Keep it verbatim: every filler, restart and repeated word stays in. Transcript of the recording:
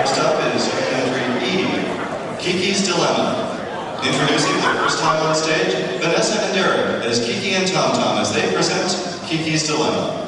Next up is entry E, Kiki's Dilemma. Introducing the first time on stage, Vanessa and Derek as Kiki and Tom Tom as they present Kiki's Dilemma.